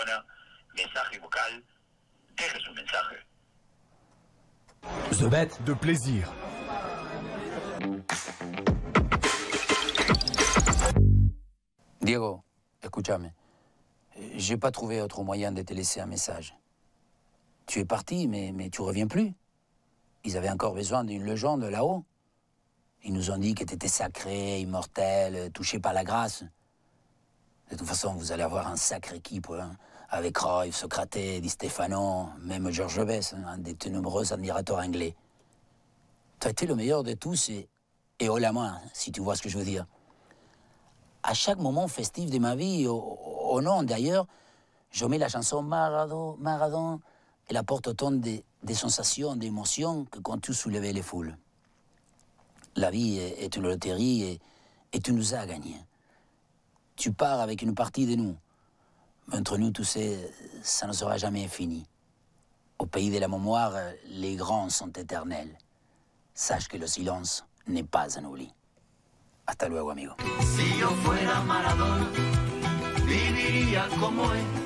Maradona, mensaje vocal, deje su mensaje. The Bet de plaisir. Diego, escúchame. J'ai pas trouvé autre moyen de te laisser un message. Tu es parti, mais tu reviens plus. Ils avaient encore besoin d'une légende là-haut. Ils nous ont dit que tu étais sacré, immortel, touché par la grâce. De toute façon, vous allez avoir un sacré équipe, hein, avec Cruyff, Socrates, Di Stefano, même George Best, hein, un de tes nombreux admirateurs anglais. Tu as été le meilleur de tous et haut la main, si tu vois ce que je veux dire. À chaque moment festif de ma vie, au nom d'ailleurs, je mets la chanson Maradona, Maradona, elle apporte autant de sensations, d'émotions que quand tu soulevais les foules. La vie est une loterie et tu nous as gagnés. Tu pars avec une partie de nous. Mais entre nous, tu sais, ça ne sera jamais fini. Au pays de la mémoire, les grands sont éternels. Sache que le silence n'est pas un oubli. Hasta luego, amigo. Si yo fuera Maradona, viviría como él.